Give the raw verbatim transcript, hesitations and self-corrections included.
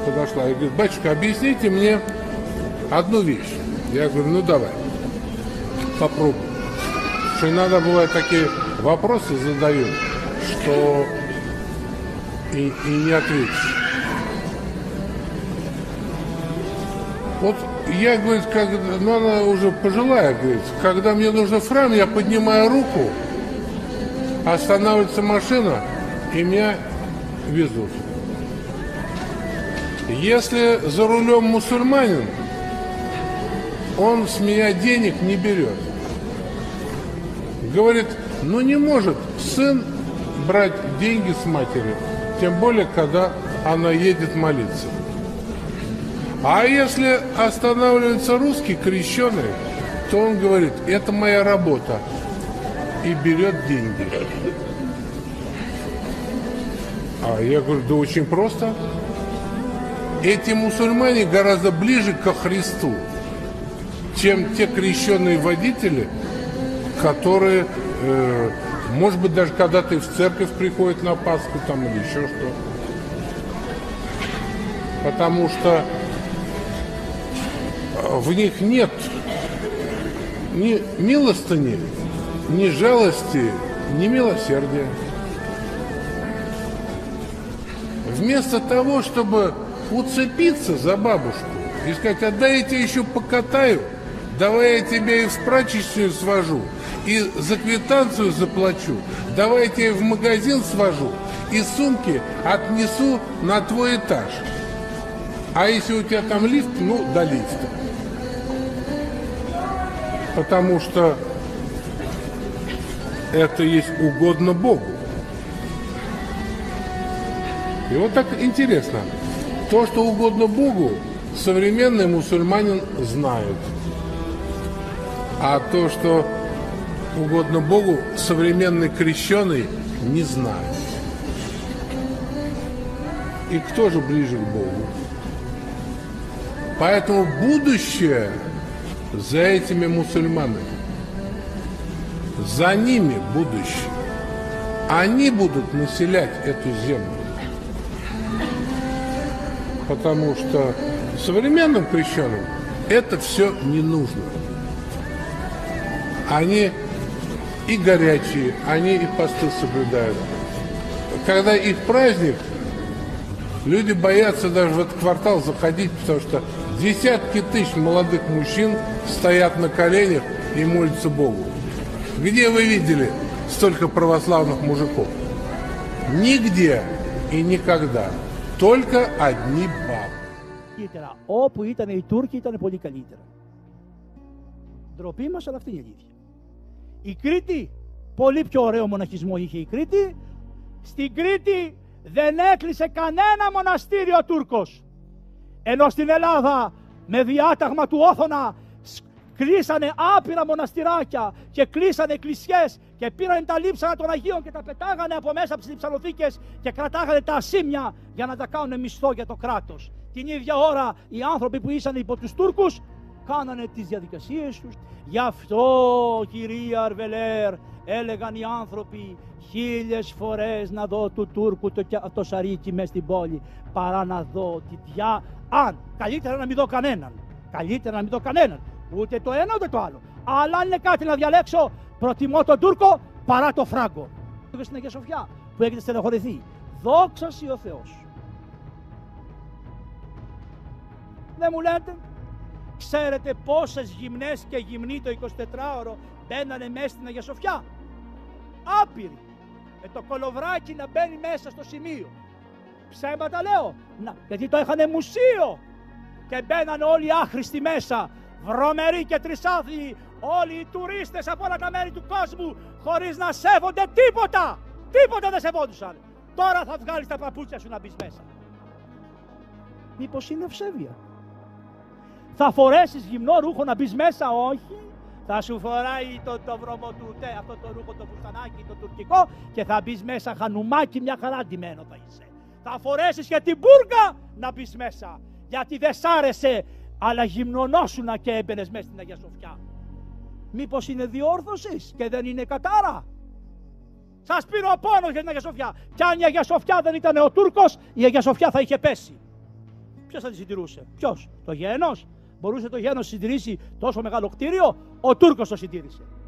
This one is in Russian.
подошла и говорит: батюшка, объясните мне одну вещь. Я говорю: ну давай, попробуй. Что иногда бывают такие вопросы задают, что и, и не ответишь. Вот я, говорит, как, ну она уже пожилая, говорит, когда мне нужно в храм, я поднимаю руку, останавливается машина, и меня везут. Если за рулем мусульманин, он с меня денег не берет. Говорит, ну не может сын брать деньги с матери, тем более, когда она едет молиться. А если останавливается русский крещеный, то он говорит: это моя работа, и берет деньги. А я говорю: да очень просто. Эти мусульмане гораздо ближе ко Христу, чем те крещенные водители, которые, э, может быть, даже когда-то и в церковь приходят на Пасху там или еще что. Потому что в них нет ни милостыни, ни жалости, ни милосердия. Вместо того, чтобы уцепиться за бабушку и сказать: а дай я тебя еще покатаю, давай я тебя и в прачечную свожу, и за квитанцию заплачу, давай я тебя в магазин свожу, и сумки отнесу на твой этаж. А если у тебя там лифт, ну, до лифта. Потому что это есть угодно Богу. И вот так интересно. То, что угодно Богу, современный мусульманин знает. А то, что угодно Богу, современный крещеный не знает. И кто же ближе к Богу? Поэтому будущее за этими мусульманами. За ними будущее. Они будут населять эту землю. Потому что современным крещенным это все не нужно. Они и горячие, они и посты соблюдают. Когда их праздник, люди боятся даже в этот квартал заходить, потому что десятки тысяч молодых мужчин стоят на коленях и молятся Богу. Где вы видели столько православных мужиков? Нигде и никогда. Только одни бабы. Όπου ήταν οι Τούρκοι ήταν πολύ καλύτερα. Ντροπή μας, αλλά αυτή είναι η αλήθεια. Η Κρήτη, πολύ πιο ωραίο μοναχισμό είχε η Κρήτη. Στην Κρήτη δεν έκλεισε κανένα μοναστήριο Τούρκος. Ενώ στην Ελλάδα με διάταγμα του Όθωνα κλείσανε άπειρα μοναστηράκια και κλείσανε εκκλησιές και πήραν τα λείψανα των Αγίων και τα πετάγανε από μέσα από τις λειψανοθήκες και κρατάγανε τα ασήμια για να τα κάνουν μισθό για το κράτος. Την ίδια ώρα οι άνθρωποι που ήσαν υπό τους Τούρκους κάνανε τις διαδικασίες τους. Γι' αυτό, κυρία Αρβελέρ, έλεγαν οι άνθρωποι χίλιες φορές να δω του Τούρκου το, το σαρίκι μες στην πόλη παρά να δω τη διά... Αν, καλύτερα να μην δω κανέναν. Καλύτερα να μην δω κανέναν. Ούτε το ένα ούτε το άλλο. Αλλά αν είναι κάτι να διαλέξω, προτιμώ τον Τούρκο παρά το Φράγκο. Στην Αγία Σοφιά που έχετε στεναχωρηθεί. Δόξα σοι ο Θεός. Δεν μου λέτε, ξέρετε πόσες γυμνές και γυμνοί το εικοσιτετράωρο μπαίνανε μέσα στην Αγία Σοφιά? Άπειροι. Με το κολοβράκι να μπαίνει μέσα στο σημείο. Ψέματα λέω. Να, γιατί το είχανε μουσείο. Και μπαίνανε όλοι άχρηστοι μέσα. Βρωμεροί και τρισάθλιοι. Όλοι οι τουρίστες από όλα τα μέρη του κόσμου. Χωρίς να σέβονται τίποτα. Τίποτα δεν σεβόντουσαν. Τώρα θα βγάλεις τα παπούτσια σου να μπεις μέσα. Μήπως είναι ευσέβεια? Θα φορέσεις γυμνό ρούχο να μπεις μέσα? Όχι. Θα σου φοράει το, το βρωμοτούτε, αυτό το ρούχο, το φουστανάκι, το τουρκικό και θα μπεις μέσα χανουμάκι, μια χαρά ντυμένο θα είσαι. Θα φορέσεις και την μπουργα να μπεις μέσα. Γιατί δεν σ' άρεσε, αλλά γυμνωνόσουνα και έμπαινες μέσα στην Αγία Σοφιά. Μήπως είναι διόρθωσης και δεν είναι κατάρα? Σας πήρε ο πόνος για την Αγία Σοφιά. Κι αν η Αγία Σοφιά δεν ήταν ο Τούρκος, η Αγία Σοφιά θα είχε πέσει. ποιος θα τη συντηρούσε? Ποιος? Το γένος? Μπορούσε το γένος να συντηρήσει τόσο μεγάλο κτίριο? Ο Τούρκος το συντήρησε.